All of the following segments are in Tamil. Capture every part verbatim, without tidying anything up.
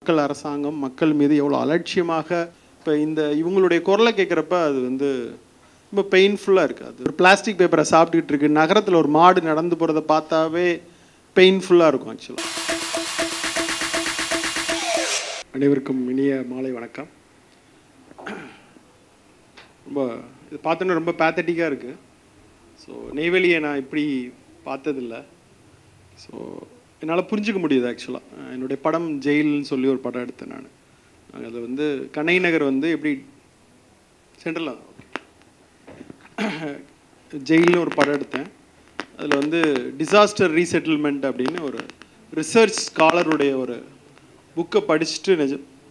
மக்கள் அரசாங்கம் மக்கள் மீது எவ்வளோ அலட்சியமாக இப்போ இந்த இவங்களுடைய குரலை கேட்குறப்ப அது வந்து ரொம்ப பெயின்ஃபுல்லாக இருக்குது. அது ஒரு பிளாஸ்டிக் பேப்பரை சாப்பிட்டுக்கிட்டு இருக்கு, நகரத்தில் ஒரு மாடு நடந்து போகிறத பார்த்தாவே பெயின்ஃபுல்லாக இருக்கும். ஆக்சுவலாக அனைவருக்கும் இனிய மாலை வணக்கம். ரொம்ப இது பார்த்தோன்னா ரொம்ப பேத்தட்டிக்காக இருக்குது. ஸோ நெய்வேலியை நான் இப்படி பார்த்ததில்லை. ஸோ என்னால் புரிஞ்சுக்க முடியுது. ஆக்சுவலாக என்னுடைய படம் ஜெயில்னு சொல்லி ஒரு படம் எடுத்தேன் நான். நாங்கள் அதில் வந்து கண்ணை நகர் வந்து எப்படி சென்ட்ரலாக ஜெயில்னு ஒரு படம் எடுத்தேன். அதில் வந்து டிசாஸ்டர் ரீசெட்டில்மெண்ட் அப்படின்னு ஒரு ரிசர்ச் ஸ்காலருடைய ஒரு புக்கை படிச்சுட்டு நிஜ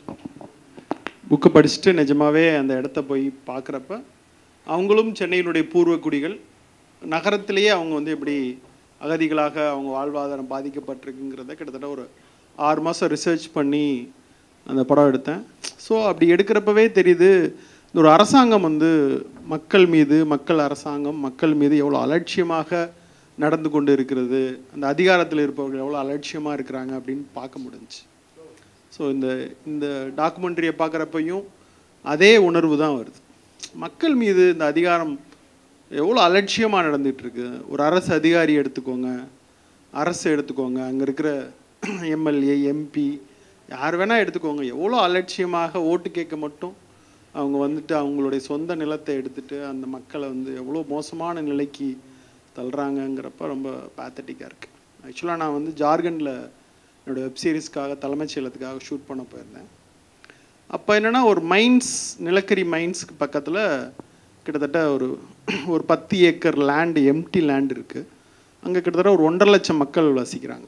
புக்கை படிச்சுட்டு நிஜமாகவே அந்த இடத்த போய் பார்க்குறப்ப அவங்களும் சென்னையினுடைய பூர்வ குடிகள், நகரத்திலேயே அவங்க வந்து எப்படி அகதிகளாக அவங்க வாழ்வாதாரம் பாதிக்கப்பட்டிருக்குங்கிறத கிட்டத்தட்ட ஒரு ஆறு மாதம் ரிசர்ச் பண்ணி அந்த படம் எடுத்தேன். ஸோ அப்படி எடுக்கிறப்பவே தெரியுது ஒரு அரசாங்கம் வந்து மக்கள் மீது மக்கள் அரசாங்கம் மக்கள் மீது எவ்வளோ அலட்சியமாக நடந்து கொண்டு இருக்கிறது, அந்த அதிகாரத்தில் இருப்பவர்கள் எவ்வளோ அலட்சியமாக இருக்கிறாங்க அப்படின்னு பார்க்க முடிஞ்சுச்சு. ஸோ இந்த இந்த டாக்குமெண்ட்ரியை பார்க்குறப்பையும் அதே உணர்வு தான் வருது. மக்கள் மீது இந்த அதிகாரம் எவ்வளோ அலட்சியமாக நடந்துகிட்ருக்கு. ஒரு அரசு அதிகாரி எடுத்துக்கோங்க, அரசு எடுத்துக்கோங்க, அங்கே இருக்கிற எம்எல்ஏ எம்பி யார் வேணால் எடுத்துக்கோங்க, எவ்வளோ அலட்சியமாக ஓட்டு கேட்க மட்டும் அவங்க வந்துட்டு அவங்களுடைய சொந்த நிலத்தை எடுத்துகிட்டு அந்த மக்களை வந்து எவ்வளோ மோசமான நிலைக்கு தள்ளுறாங்கங்கிறப்ப ரொம்ப பேத்தட்டிக்காக இருக்குது. ஆக்சுவலாக நான் வந்து ஜார்க்கண்டில் என்னோடய வெப் சீரிஸ்க்காக தலைமைச் செயலத்துக்காக ஷூட் பண்ண போயிருந்தேன். அப்போ என்னென்னா ஒரு மைன்ஸ் நிலக்கரி மைன்ஸுக்கு பக்கத்தில் கிட்டத்தட்ட ஒரு ஒரு பத்து ஏக்கர் லேண்டு எம்டி லேண்ட் இருக்குது. அங்கே கிட்டத்தட்ட ஒரு ஒன்றரை லட்சம் மக்கள் வசிக்கிறாங்க.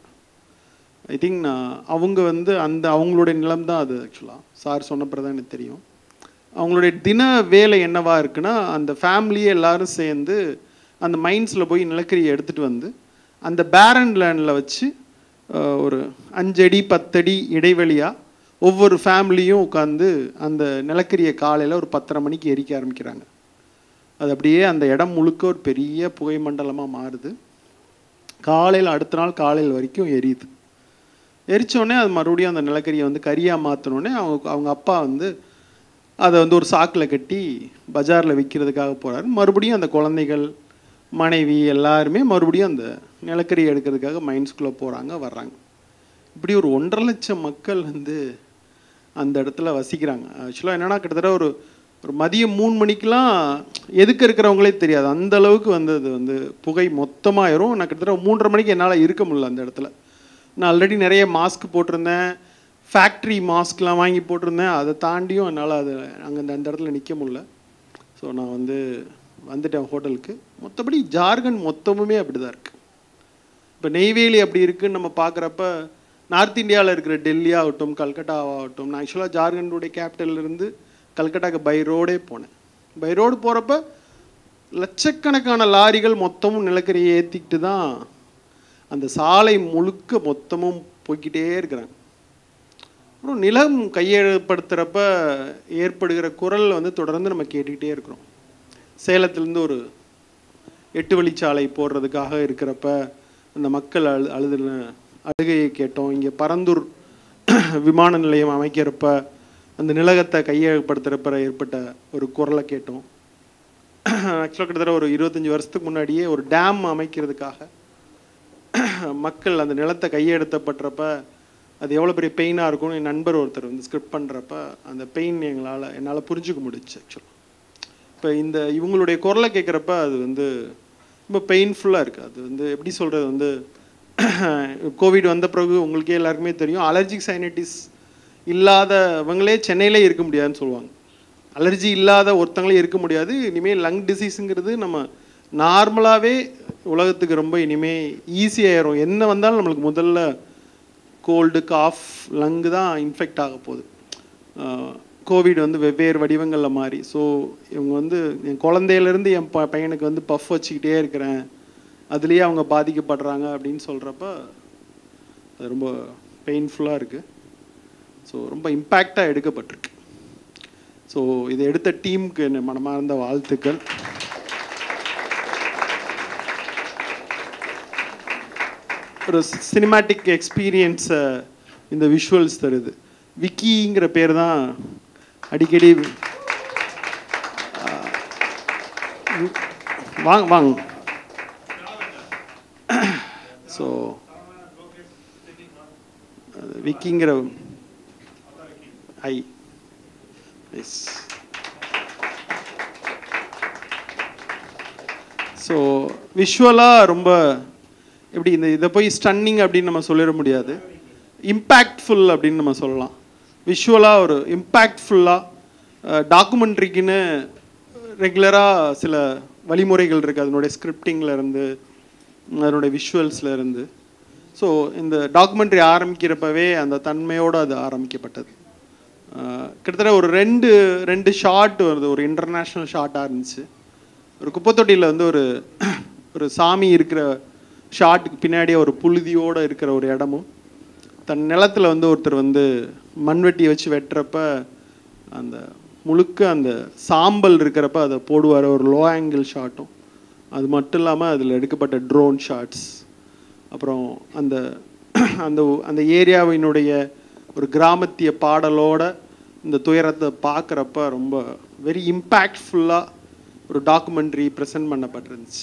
ஐ திங்க் நான் அவங்க வந்து அந்த அவங்களுடைய நிலம் தான் அது. ஆக்சுவலாக சார் சொன்னப்பறம் தான் எனக்கு தெரியும். அவங்களுடைய தின வேலை என்னவாக இருக்குன்னா, அந்த ஃபேமிலியே எல்லோரும் சேர்ந்து அந்த மைன்ஸில் போய் நிலக்கரியை எடுத்துகிட்டு வந்து அந்த பேரன் லேண்டில் வச்சு ஒரு அஞ்சடி பத்தடி இடைவெளியாக ஒவ்வொரு ஃபேமிலியும் உட்காந்து அந்த நிலக்கரியை காலையில் ஒரு பத்தரை மணிக்கு எரிக்க ஆரம்பிக்கிறாங்க. அது அப்படியே அந்த இடம் முழுக்க ஒரு பெரிய புகை மண்டலமாக மாறுது. காலையில் அடுத்த நாள் காலையில் வரைக்கும் எரியுது. எரித்தோடனே அது மறுபடியும் அந்த நிலக்கரியை வந்து கரியாக மாற்றினோடனே அவங்க அவங்க அப்பா வந்து அதை வந்து ஒரு சாக்கில் கட்டி பஜாரில் விற்கிறதுக்காக போகிறாரு. மறுபடியும் அந்த குழந்தைகள் மனைவி எல்லாருமே மறுபடியும் அந்த நிலக்கரியை எடுக்கிறதுக்காக மைன்ஸ்குள்ளே போகிறாங்க வர்றாங்க. இப்படி ஒரு ஒன்றரை லட்சம் மக்கள் வந்து அந்த இடத்துல வசிக்கிறாங்க. ஆக்சுவலாக என்னென்னா கிட்டத்தட்ட ஒரு ஒரு மதியம் மூணு மணிக்கெலாம் எதுக்கு இருக்கிறவங்களே தெரியாது, அந்த அளவுக்கு வந்து அது வந்து புகை மொத்தமாயிரும். நான் கிட்டத்தட்ட மூன்றரை மணிக்கு என்னால் இருக்க முடியல அந்த இடத்துல. நான் ஆல்ரெடி நிறைய மாஸ்க் போட்டிருந்தேன், ஃபேக்ட்ரி மாஸ்க்லாம் வாங்கி போட்டிருந்தேன். அதை தாண்டியும் என்னால் அது அங்கே அந்த அந்த இடத்துல நிற்க முடியல. ஸோ நான் வந்து வந்துட்டேன் ஹோட்டலுக்கு. மற்றபடி ஜார்க்கண்ட் மொத்தமுமே அப்படி தான் இருக்குது. இப்போ நெய்வேலி அப்படி இருக்குதுன்னு நம்ம பார்க்குறப்ப நார்த் இந்தியாவில் இருக்கிற டெல்லி ஆகட்டும் கல்கட்டாவாகட்டும், நான் ஆக்சுவலாக ஜார்க்கண்டுடைய கேபிட்டல்லேருந்து கல்கட்டாக்கு பை ரோடே போனேன். பை ரோடு போகிறப்ப லட்சக்கணக்கான லாரிகள் மொத்தமும் நிலக்கரியை ஏற்றிக்கிட்டு தான் அந்த சாலை முழுக்க மொத்தமும் போய்கிட்டே இருக்கிறாங்க. அப்புறம் நிலம் கையெழுப்படுத்துகிறப்ப ஏற்படுகிற குரல் வந்து தொடர்ந்து நம்ம கேட்டுக்கிட்டே இருக்கிறோம். சேலத்துலேருந்து ஒரு எட்டு வழிச்சாலை போடுறதுக்காக இருக்கிறப்ப அந்த மக்கள் அழு அழுதுன அழுகையை கேட்டோம். இங்கே பரந்தூர் விமான நிலையம் அமைக்கிறப்ப அந்த நிலகத்தை கையகப்படுத்துகிறப்ப ஏற்பட்ட ஒரு குரலை கேட்டோம். ஆக்சுவலாக கிட்டத்தட்ட ஒரு இருபத்தஞ்சி வருஷத்துக்கு முன்னாடியே ஒரு டேம் அமைக்கிறதுக்காக மக்கள் அந்த நிலத்தை கையெழுத்தப்பட்டப்ப அது எவ்வளோ பெரிய பெயினாக இருக்கும்னு என் நண்பர் ஒருத்தர் வந்து ஸ்கிரிப்ட் பண்ணுறப்ப அந்த பெயின் எங்களால் என்னால் புரிஞ்சுக்க முடிச்சு. ஆக்சுவலாக இப்போ இந்த இவங்களுடைய குரலை கேட்குறப்ப அது வந்து ரொம்ப பெயின்ஃபுல்லாக இருக்குது. அது வந்து எப்படி சொல்கிறது, வந்து கோவிட் வந்த பிறகு உங்களுக்கே எல்லாருக்குமே தெரியும், அலர்ஜிக் சைனட்டிஸ் இல்லாதவங்களே சென்னையிலே இருக்க முடியாதுன்னு சொல்லுவாங்க. அலர்ஜி இல்லாத ஒருத்தங்களே இருக்க முடியாது. இனிமேல் லங் டிசீஸுங்கிறது நம்ம நார்மலாகவே உலகத்துக்கு ரொம்ப இனிமேல் ஈஸியாகிடும். என்ன வந்தாலும் நம்மளுக்கு முதல்ல கோல்டு காஃப் லங்கு தான் இன்ஃபெக்ட் ஆக போகுது. கோவிட் வந்து வெவ்வேறு வடிவங்களில் மாறி. ஸோ இவங்க வந்து என் குழந்தையிலேருந்து என் ப பையனுக்கு வந்து பஃப் வச்சுக்கிட்டே இருக்கிறேன், அதுலேயே அவங்க பாதிக்கப்படுறாங்க அப்படின்னு சொல்கிறப்ப அது ரொம்ப பெயின்ஃபுல்லாக இருக்குது. ஸோ ரொம்ப இம்பேக்டாக எடுக்கப்பட்டிருக்கு. ஸோ இதை எடுத்த டீமுக்கு என்ன மனமார்ந்த வாழ்த்துக்கள். ஒரு சினிமாட்டிக் எக்ஸ்பீரியன்ஸை இந்த விஷுவல்ஸ் தருது. விக்கிங்கிற பேர் தான் அடிக்கடி வாங்க வாங்க. ஸோ விக்கிங்கிற ஐ எஸ். ஸோ விஷுவலாக ரொம்ப எப்படி இந்த இதை போய் ஸ்டன்னிங் அப்படின்னு நம்ம சொல்லிட முடியாது, இம்பேக்ட்ஃபுல் அப்படின்னு நம்ம சொல்லலாம். விஷுவலாக ஒரு இம்பேக்ட்ஃபுல்லாக டாக்குமெண்ட்ரிக்குன்னு ரெகுலராக சில வழிமுறைகள் இருக்குது, அதனுடைய ஸ்கிரிப்டிங்கில் இருந்து அதனுடைய விஷுவல்ஸில் இருந்து. ஸோ இந்த டாக்குமெண்ட்ரி ஆரம்பிக்கிறப்பவே அந்த தன்மையோடு அது ஆரம்பிக்கப்பட்டது. கிட்டத்தட்ட ஒரு ரெண்டு ரெண்டு ஷார்ட் வருது, ஒரு இன்டர்நேஷ்னல் ஷார்ட்டாக இருந்துச்சு. ஒரு குப்பைத்தொட்டியில் வந்து ஒரு ஒரு சாமி இருக்கிற ஷார்ட்டுக்கு பின்னாடியே ஒரு புழுதியோடு இருக்கிற ஒரு இடமும், தன் நிலத்தில் வந்து ஒருத்தர் வந்து மண்வெட்டியை வச்சு வெட்டுறப்ப அந்த முழுக்க அந்த சாம்பல் இருக்கிறப்ப அதை போடுவார், ஒரு லோ ஆங்கிள் ஷாட்டும். அது மட்டும் இல்லாமல் அதில் எடுக்கப்பட்ட ட்ரோன் ஷாட்ஸ், அப்புறம் அந்த அந்த அந்த ஏரியாவினுடைய ஒரு கிராமத்திய பாடலோட இந்த துயரத்தை பார்க்குறப்ப ரொம்ப வெரி இம்பேக்ட்ஃபுல்லாக ஒரு டாக்குமெண்ட்ரி ப்ரெசென்ட் பண்ணப்பட்டிருந்துச்சு.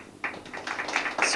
ஸோ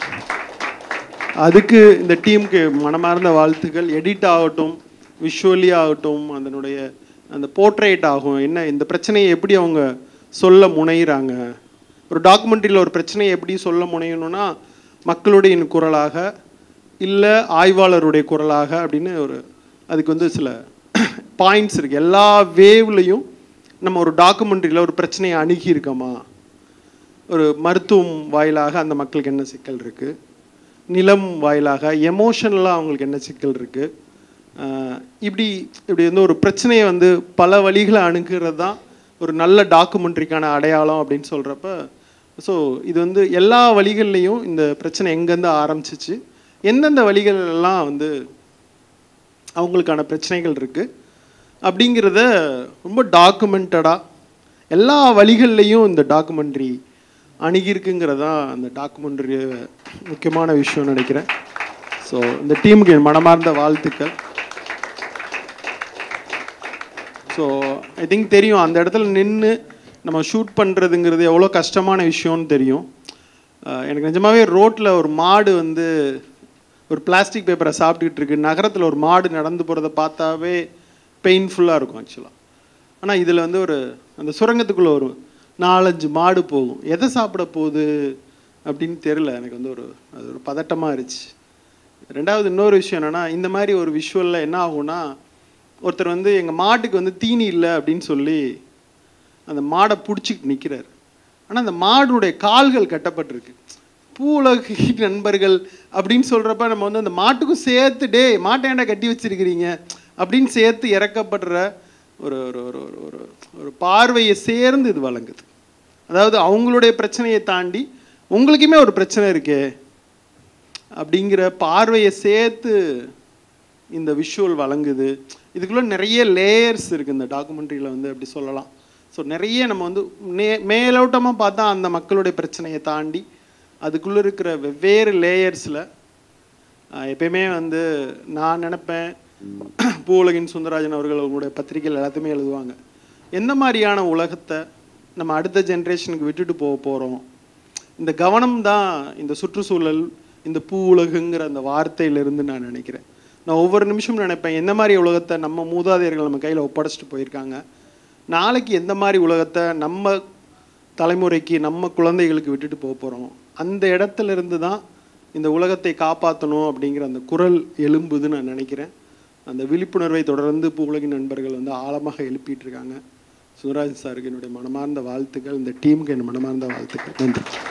அதுக்கு இந்த டீமுக்கு மனமார்ந்த வாழ்த்துக்கள். எடிட் ஆகட்டும், விஷுவலி ஆகட்டும், அதனுடைய அந்த போர்ட்ரேட் ஆகும், என்ன இந்த பிரச்சனையை எப்படி அவங்க சொல்ல முனைகிறாங்க. ஒரு டாக்குமெண்ட்ரியில் ஒரு பிரச்சனையை எப்படி சொல்ல முனையணும்னா மக்களுடைய குரலாக இல்லை ஆய்வாளருடைய குரலாக அப்படின்னு ஒரு அதுக்கு வந்து சில பாயிண்ட்ஸ் இருக்குது. எல்லா வேவ்லையும் நம்ம ஒரு டாக்குமெண்ட்ரியில் ஒரு பிரச்சனையை அணுகியிருக்கோமா, ஒரு மருத்துவம் வாயிலாக அந்த மக்களுக்கு என்ன சிக்கல் இருக்குது, நிலம் வாயிலாக எமோஷனலாக அவங்களுக்கு என்ன சிக்கல் இருக்குது, இப்படி இப்படி வந்து ஒரு பிரச்சனையை வந்து பல வழிகளை அணுகிறது தான் ஒரு நல்ல டாக்குமெண்ட்ரிக்கான அடையாளம் அப்படின்னு சொல்கிறப்ப, ஸோ இது வந்து எல்லா வழிகள்லையும் இந்த பிரச்சனை எங்கேருந்து ஆரம்பிச்சிச்சு, எந்தெந்த வழிகள் எல்லாம் வந்து அவங்களுக்கான பிரச்சனைகள் இருக்குது அப்படிங்கிறத ரொம்ப டாக்குமெண்டடாக எல்லா வழிகள்லையும் இந்த டாக்குமெண்ட்ரி அணுகிருக்குங்கிறதான் அந்த டாக்குமெண்ட்ரி முக்கியமான விஷயம்னு நினைக்கிறேன். ஸோ இந்த டீமுக்கு என் மனமார்ந்த வாழ்த்துக்கள். ஸோ ஐ திங்க் தெரியும் அந்த இடத்துல நின்று நம்ம ஷூட் பண்ணுறதுங்கிறது எவ்வளோ கஷ்டமான விஷயம்னு தெரியும். எனக்கு நிஜமாகவே ரோட்டில் ஒரு மாடு வந்து ஒரு பிளாஸ்டிக் பேப்பரை சாப்பிட்டுக்கிட்டு இருக்கு, நகரத்தில் ஒரு மாடு நடந்து போகிறத பார்த்தாவே பெயின்ஃபுல்லாக இருக்கும் ஆக்சுவலாக. ஆனால் இதில் வந்து ஒரு அந்த சுரங்கத்துக்குள்ளே ஒரு நாலஞ்சு மாடு போகும், எதை சாப்பிட போகுது அப்படின்னு தெரில. எனக்கு வந்து ஒரு அது ஒரு பதட்டமாக இருந்துச்சு. ரெண்டாவது இன்னொரு விஷயம் என்னென்னா, இந்த மாதிரி ஒரு விஷுவலில் என்ன ஆகும்னா, ஒருத்தர் வந்து எங்கள் மாட்டுக்கு வந்து தீனி இல்லை அப்படின்னு சொல்லி அந்த மாடை பிடிச்சிக்கிட்டு நிற்கிறார். ஆனால் அந்த மாடுடைய கால்கள் கட்டப்பட்டிருக்கு. பூவுலக நண்பர்கள் அப்படின்னு சொல்கிறப்ப நம்ம வந்து அந்த மாட்டுக்கும் சேர்த்து டே மாட்டை ஏன்டா கட்டி வச்சிருக்கிறீங்க அப்படின்னு சேர்த்து இறக்கப்படுற ஒரு ஒரு ஒரு ஒரு ஒரு பார்வையை சேர்ந்து இது வழங்குது. அதாவது அவங்களுடைய பிரச்சனையை தாண்டி உங்களுக்குமே ஒரு பிரச்சனை இருக்கே அப்படிங்கிற பார்வையை சேர்த்து இந்த விஷுவல் வழங்குது. இதுக்குள்ளே நிறைய லேயர்ஸ் இருக்குது இந்த டாக்குமெண்ட்ரியில் வந்து அப்படி சொல்லலாம். ஸோ நிறைய நம்ம வந்து நே மேலோட்டமாக பார்த்தா அந்த மக்களுடைய பிரச்சனையை தாண்டி அதுக்குள்ளே இருக்கிற வெவ்வேறு லேயர்ஸில் எப்பயுமே வந்து நான் நினப்பேன், பூவுலகின் சுந்தரராஜன் அவர்கள் அவங்களுடைய பத்திரிகைகள் எல்லாத்தையுமே எழுதுவாங்க, எந்த மாதிரியான உலகத்தை நம்ம அடுத்த ஜென்ரேஷனுக்கு விட்டுட்டு போக போகிறோம். இந்த கவனம் தான் இந்த சுற்றுச்சூழல், இந்த பூ உலகுங்கிற அந்த வார்த்தையிலிருந்து நான் நினைக்கிறேன். நான் ஒவ்வொரு நிமிஷமும் நினைப்பேன், எந்த மாதிரி உலகத்தை நம்ம மூதாதையர்கள் நம்ம கையில் ஒப்படைச்சிட்டு போயிருக்காங்க, நாளைக்கு எந்த மாதிரி உலகத்தை நம்ம தலைமுறைக்கு நம்ம குழந்தைகளுக்கு விட்டுட்டு போக போகிறோம். அந்த இடத்துல இருந்து தான் இந்த உலகத்தை காப்பாற்றணும் அப்படிங்கிற அந்த குரல் எழும்புதுன்னு நான் நினைக்கிறேன். அந்த விழிப்புணர்வை தொடர்ந்து பூவுலகின் நண்பர்கள் வந்து ஆழமாக எழுப்பிட்டு இருக்காங்க. சுந்தரராஜன் சாருக்கு என்னுடைய மனமார்ந்த வாழ்த்துக்கள், இந்த டீமுக்கு என் மனமார்ந்த வாழ்த்துக்கள். நன்றி.